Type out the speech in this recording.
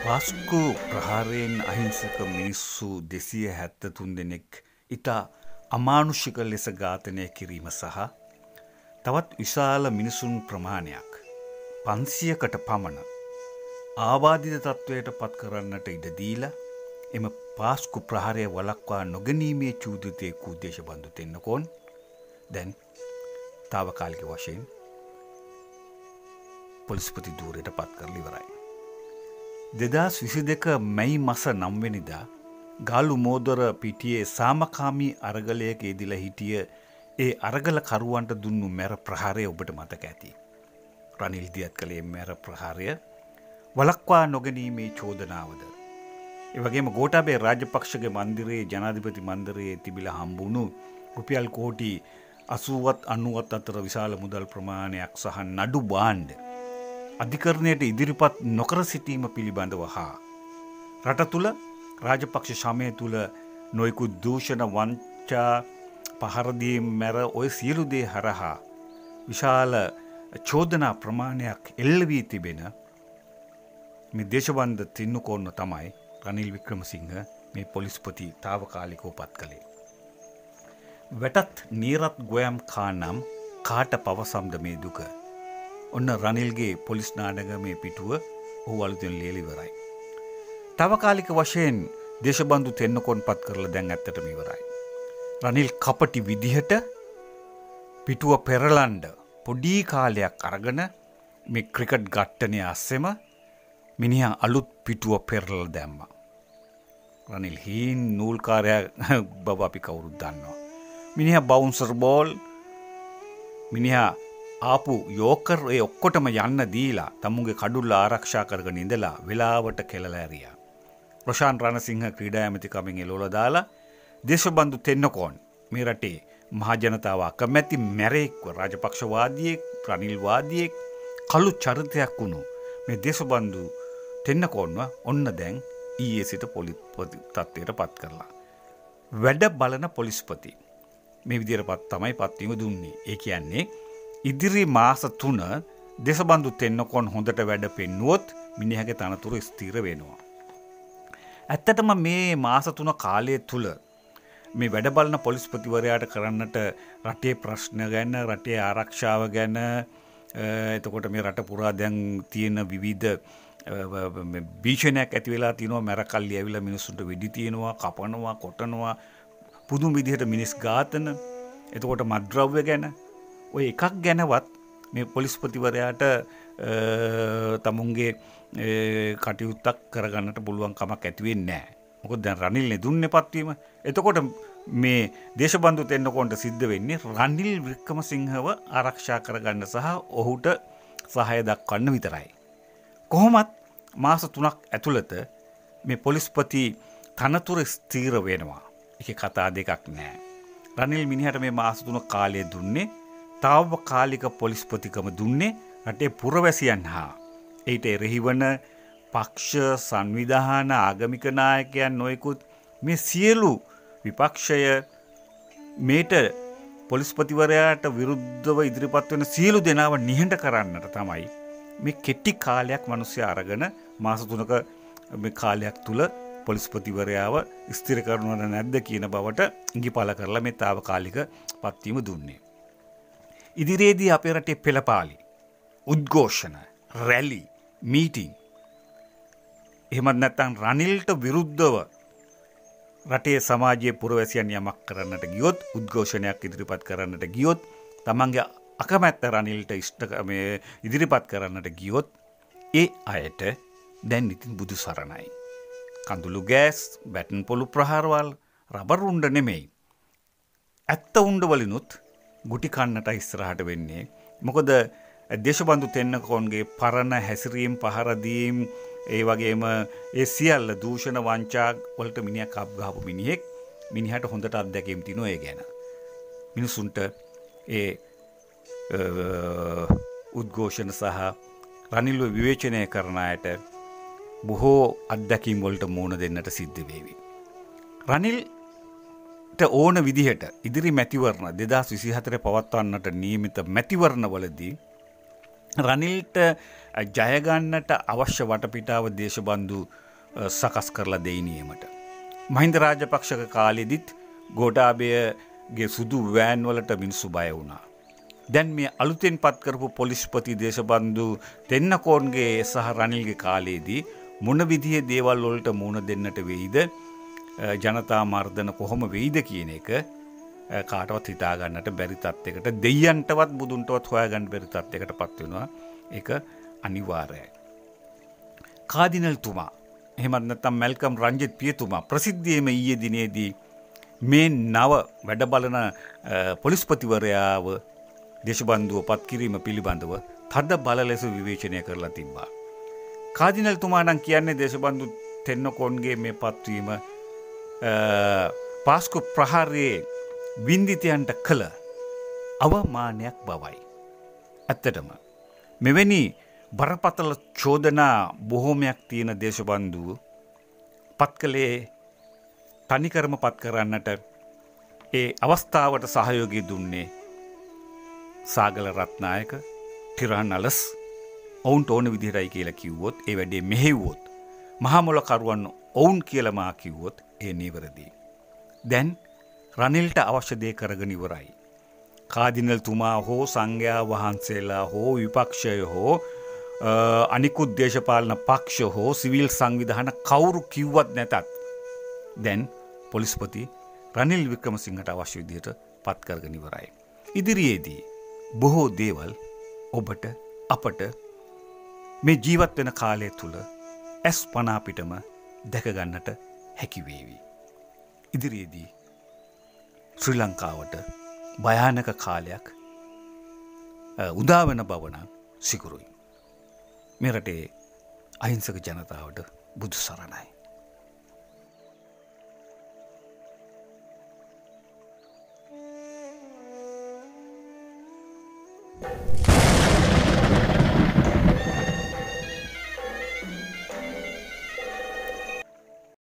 පාස්කු ප්‍රහාරයෙන් අහිංසක මිනිස්සු 273 දෙනෙක් ඉතා අමානුෂික ලෙස ඝාතනය කිරීම සහ තවත් විශාල මිනිසුන් ප්‍රමාණයක් 500කට පමණ ආබාධිත තත්වයට පත් කරන්නට ඉඩ දීලා එම පාස්කු ප්‍රහාරය වළක්වා නොගැනීමේ චූදිතයෙකු දේශබන්දු තෙන්නකෝන් දැන් తాවකාලික වශයෙන් පොලිස්පති ධූරයට පත් කරලා ඉවරයි. 2022 මැයි මාස 9 වෙනිදා ගාලු මෝදර පිටියේ සාමකාමී අරගලයක යෙදিলা හිටිය ඒ අරගල කරුවන්ට දුන්නු මැර ප්‍රහාරය ඔබට මතක ඇති. රනිල් දියත් කලේ මැර ප්‍රහාරය වළක්වා නොගැනීමේ චෝදනාවද ඒ වගේම ගෝඨාභය රාජපක්ෂගේ මන්දිරයේ ජනාධිපති මන්දිරයේ තිබිලා හම්බුණු රුපියල් කෝටි 80ත් 90ත් අතර විශාල මුදල් ප්‍රමාණයක් සහ නඩු භාණ්ඩ අධිකරණයට ඉදිරිපත් නොකර සිටීම පිළිබඳව හා රට තුළ රාජපක්ෂ සමය තුළ නොයෙකුත් දූෂණ වංචා පහර දීම් මැර ඔය සියලු දේ හරහා විශාල චෝදනා ප්‍රමාණයක් එල්ල වී තිබෙන මේ දේශබන්දු තෙන්නකෝන් තමයි රනිල් වික්‍රමසිංහ මේ පොලිස්පති తాවකාලිකව පත් කළේ. වැටත් නීරත් ගොයම් කානම් කාට පවසම්ද මේ දුක. ඔන්න රනිල්ගේ පොලිස් නාඩගමේ පිටුව ඔහු අලුතෙන් ලියලා ඉවරයි. తాවකාලික වශයෙන් දේශබන්දු තෙන්නකෝන් පත් කරලා දැන් ඇත්තටම ඉවරයි. රනිල් කපටි විදිහට පිටුව පෙරලන්න පොඩි කාලයක් අරගෙන මේ ක්‍රිකට් ඝට්ටනය අස්සෙම මිනිහා අලුත් පිටුව පෙරලලා දැම්මා. රනිල් හීන් නූල්කාරයා බව අපි කවුරුත් දන්නවා. මිනිහා බවුන්සර් බෝල් මිනිහා ආපු යෝකර් ඒ ඔක්කොටම යන්න දීලා තමුන්ගේ කඩුල්ල ආරක්ෂා කරගෙන ඉඳලා වෙලාවට කෙලලා ඇරියා. රොෂාන් රණසිංහ ක්‍රීඩා ඇමතිකමෙන් එළවලා දාලා දේශබන්දු තෙන්නකෝන් මේ රටේ මහ ජනතාව අකමැති මැරෙක්ව රාජපක්ෂවාදියෙක් රනිල්වාදියෙක් කළු චරිතයක් වුණු මේ දේශබන්දු තෙන්නකෝන්ව ඔන්න දැන් ඊයේ සිට පොලිස්පති තත්ත්වයට පත් කරලා වැඩ බලන පොලිස්පති මේ විදිහට තමයි පත්වීම දුන්නේ. ඒ කියන්නේ ඉදිරි මාස 3 දේශබන්දු තෙන්නකෝන් හොඳට වැඩ පෙන්නුවොත් මිනිහගේ තනතුරු ස්ථිර වෙනවා. ඇත්තටම මේ මාස 3 කාලය තුල මේ වැඩ බලන පොලිස්පතිවරයාට කරන්නට රටේ ප්‍රශ්න ගැන රටේ ආරක්ෂාව ගැන එතකොට මේ රට පුරා දැන් තියෙන විවිධ භීෂණයක් ඇති වෙලා තිනවා මැරකල්ලි ඇවිල්ලා මිනිස්සුන්ට වෙඩි තියනවා කපනවා කොටනවා පුදුම විදිහට මිනිස් ඝාතන එතකොට මත්ද්‍රව්‍ය ගැන ඔය එකක් ගැනවත් මේ පොලිස්පතිවරයාට තමුන්ගේ කටයුත්තක් කරගන්නට පුළුවන් කමක් ඇති වෙන්නේ නැහැ. මොකද දැන් රනිල්නේ දුන්නේ පත්වීම. එතකොට මේ දේශබන්දු තෙන්නකෝන්ට සිද්ධ වෙන්නේ රනිල් වික්‍රමසිංහව ආරක්ෂා කරගන්න සහ ඔහුට සහාය දක්වන්න විතරයි. කොහොමත් මාස 3ක් ඇතුළත මේ පොලිස්පති තනතුර ස්ථිර වෙනවා. ඒකේ කතා දෙකක් නැහැ. රනිල් මිනිහට මේ මාස 3 කාලය දුන්නේ తాවකාලික පොලිස්පතිකම දුන්නේ රටේ පුරවැසියන් හා ඊට එරෙහිවන පක්ෂ සංවිධාන ආගමික නායකයන් නොයෙකුත් මේ සියලු විපක්ෂය මේට පොලිස්පතිවරයාට විරුද්ධව ඉදිරිපත් වෙන සියලු දෙනාව නිහඬ කරන්නට තමයි මේ කෙටි කාලයක් මිනිස්සු අරගෙන මාස 3ක මේ කාලයක් තුල පොලිස්පතිවරයාව ස්ථිර කරනවද නැද්ද කියන බවට ඉඟිපල කරලා මේ తాවකාලික පත්වීම දුන්නේ. ඉදිරියේදී අපේ රටේ පෙළපාලි උද්ඝෝෂණ රැලි මීටිං එහෙමත් නැත්නම් රනිල්ට විරුද්ධව රටේ සමාජයේ පුරවැසියන් යමක් කරන්නට ගියොත් උද්ඝෝෂණයක් ඉදිරිපත් කරන්නට ගියොත් තමන්ගේ අකමැත්ත රනිල්ට ඉදිරිපත් කරන්නට ගියොත් ඒ අයට දැන් ඉතින් බුදු සරණයි. කඳුළු ගෑස් බැටන් පොළු ප්‍රහාරවල් රබර් උණ්ඩ නෙමෙයි. ඇත්ත උණ්ඩ වලිනුත් ගුටි කන්නට ඉස්සරහට වෙන්නේ. මොකද දේශබන්දු තෙන්නකෝන්ගේ පරණ හැසිරීම් පහර දීම් ඒ වගේම ඒ සියල්ල දූෂණ වංචා වලට මිනිහා කප් ගහපු මිනිහෙක් මිනිහට හොඳට අත්දැකීම් තිනෝ ඒ ගැන. මිනිසුන්ට ඒ උද්ඝෝෂණ සහ රනිල්ව විවේචනය කරන අයට බොහෝ අත්දැකීම් වලට මුහුණ දෙන්නට සිද්ධ වේවි. රනිල්ට ඕන විදිහට ඉදිරි මැතිවරණ 2024 පවත්වන්නට නියමිත මැතිවරණවලදී රනිල්ට ජයගන්නට අවශ්‍ය වටපිටාව දේශබන්දු සකස් කරලා දෙයිනියමට. මහින්ද රාජපක්ෂක කාලෙදිත් ගෝඨාභයගේ සුදු වෑන් වලට මිනිස්සු බය වුණා. දැන් මේ අලුතෙන් පත් කරපු පොලිස්පති දේශබන්දු තෙන්නකෝන්ගේ සහ රනිල්ගේ කාලයේදී මොන විදිහේ දේවල් වලට මුහුණ දෙන්නට වෙයිද, ජනතා මර්ධන කොහොම වෙයිද කියන එක කාටවත් හිතා ගන්නට බැරි තත්යකට, දෙයයන්ටවත් බුදුන්ටවත් හොයාගන්න බැරි තත්යකටපත් වෙනවා. ඒක අනිවාර්යයි. කාදිනල්තුමා එහෙමත් නැත්නම් මැල්කම් රංජිත් පියතුමා ප්‍රසිද්ධියේම ඊයේ දිනේදී මේ නව වැඩ බලන පොලිස්පතිවරයාව දේශබන්දුව පත් කිරීම පිළිබඳව තද බල ලෙස විවේචනය කරලා තිබ්බා. කාදිනල්තුමා නම් කියන්නේ දේශබන්දු තෙන්නකෝන්ගේ මේ පත්වීම පාස්කු ප්‍රහාරයේ වින්දිතයන්ට කළ අවමානයක් බවයි. ඇත්තටම මෙවැනි බරපතල චෝදනා බොහෝමයක් තියෙන දේශබන්දුව පත් කළේ තනිකරම පත් කරන්නට ඒ අවස්ථාවට සහයෝගය දුන්නේ සාගල රත්නායක, ටිරහන් අලස් ඔවුන්ට ඕන විදිහටයි කියලා කිව්වොත්, ඒ වැඩේ මෙහෙව්වොත්, මහමොල කරුවන් ඔවුන් කියලා මා කිව්වොත් ඒ නිවැරදි. දැන් රනිල්ට අවශ්‍ය දේ කරගෙන ඉවරයි. කාදිනල්තුමා හෝ සංඝයා වහන්සේලා හෝ විපක්ෂය හෝ අනිකුත් දේශපාලන පක්ෂ හෝ සිවිල් සංවිධාන කවුරු කිව්වත් නැතත් දැන් පොලිස්පති රනිල් වික්‍රමසිංහට අවශ්‍ය විදිහට පත් කරගෙන ඉවරයි. ඉදිරියේදී බොහෝ දේවල් ඔබට අපට මේ ජීවත් වෙන කාලය තුල ඇස් පන අපිටම දැක ගන්නට හැකි වේවි. ඉදිරියේදී ශ්‍රී ලංකාවට භයානක කාලයක් උදා වෙන බව නම් සිකුරුයි. මේ රටේ අහිංසක ජනතාවට බුදු සරණයි. you